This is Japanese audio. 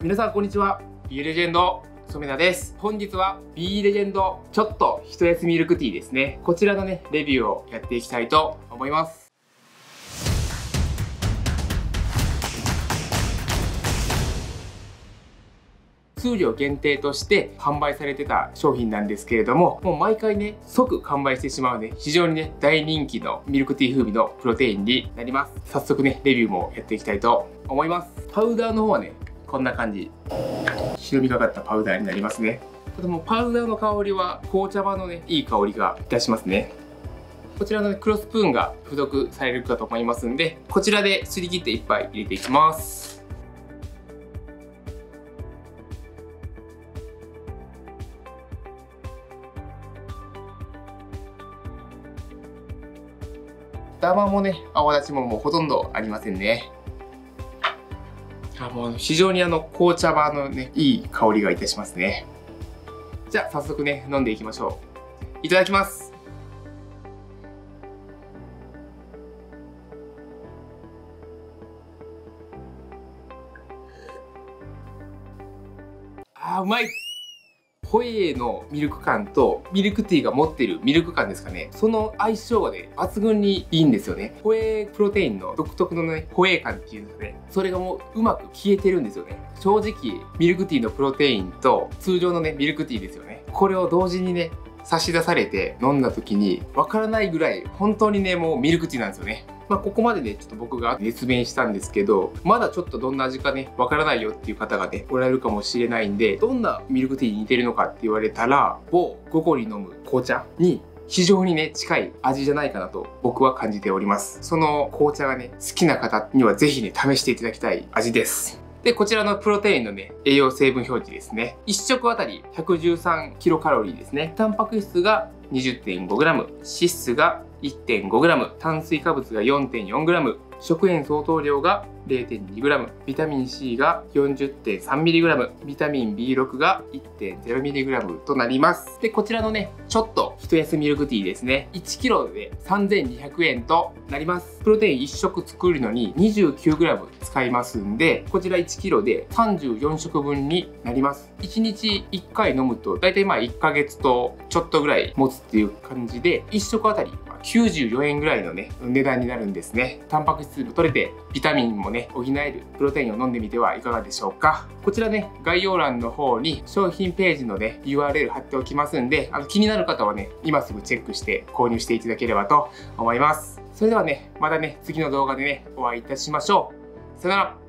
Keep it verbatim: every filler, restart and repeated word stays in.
皆さんこんにちは。 B レジェンド染田です。本日は B レジェンドちょっと一休みミルクティーですね、こちらのねレビューをやっていきたいと思います。数量限定として販売されてた商品なんですけれども、もう毎回ね即完売してしまうね非常にね大人気のミルクティー風味のプロテインになります。早速ねレビューもやっていきたいと思います。パウダーの方はねこんな感じ、白みがかったパウダーになりますね。でもパウダーの香りは紅茶葉のねいい香りがいたしますね。こちらの、ね、黒スプーンが付属されるかと思いますんで、こちらですり切っていっぱい入れていきます。ダマもね泡立ちももうほとんどありませんね。あもう非常にあの紅茶葉のねいい香りがいたしますね。じゃあ早速ね飲んでいきましょう。いただきます。あーうまい。ホエイのミルク感とミルクティーが持っているミルク感ですかね、その相性がね抜群にいいんですよね。ホエイプロテインの独特のねホエイ感っていうんですかね、それがもううまく消えてるんですよね。正直ミルクティーのプロテインと通常のねミルクティーですよね、これを同時にね差し出されて飲んだ時にわからないぐらい本当にねもうミルクティーなんですよね。まあここまでねちょっと僕が熱弁したんですけど、まだちょっとどんな味かねわからないよっていう方がねおられるかもしれないんで、どんなミルクティーに似てるのかって言われたら某午後に飲む紅茶に非常にね近い味じゃないかなと僕は感じております。その紅茶がね好きな方には是非ね試していただきたい味です。で、こちらのプロテインのね、栄養成分表示ですね。いち食あたりひゃくじゅうさんキロカロリーですね。タンパク質が にじゅってんごグラム、脂質が いってんごグラム、炭水化物が よんてんよんグラム、食塩相当量が れいてんにグラム、ビタミン C が よんじゅってんさんミリグラム、ビタミン ビーろく が いってんゼロミリグラム となります。で、こちらのね、ちょっと一休みミルクティーですね。いちキロでさんぜんにひゃくえんとなります。プロテインいち食作るのに にじゅうきゅうグラム 使いますんで、こちらいちキロでさんじゅうよん食分になります。いちにちいっかい飲むと、だいたいまあいっかげつとちょっとぐらい持つっていう感じで、いち食あたりきゅうじゅうよえんぐらいのね、値段になるんですね。タンパク質も取れて、ビタミンもね、補えるプロテインを飲んでみてはいかがでしょうか。こちらね、概要欄の方に商品ページのね、ユーアールエル 貼っておきますんで、あの気になる方はね、今すぐチェックして購入していただければと思います。それではね、またね、次の動画でね、お会いいたしましょう。さよなら。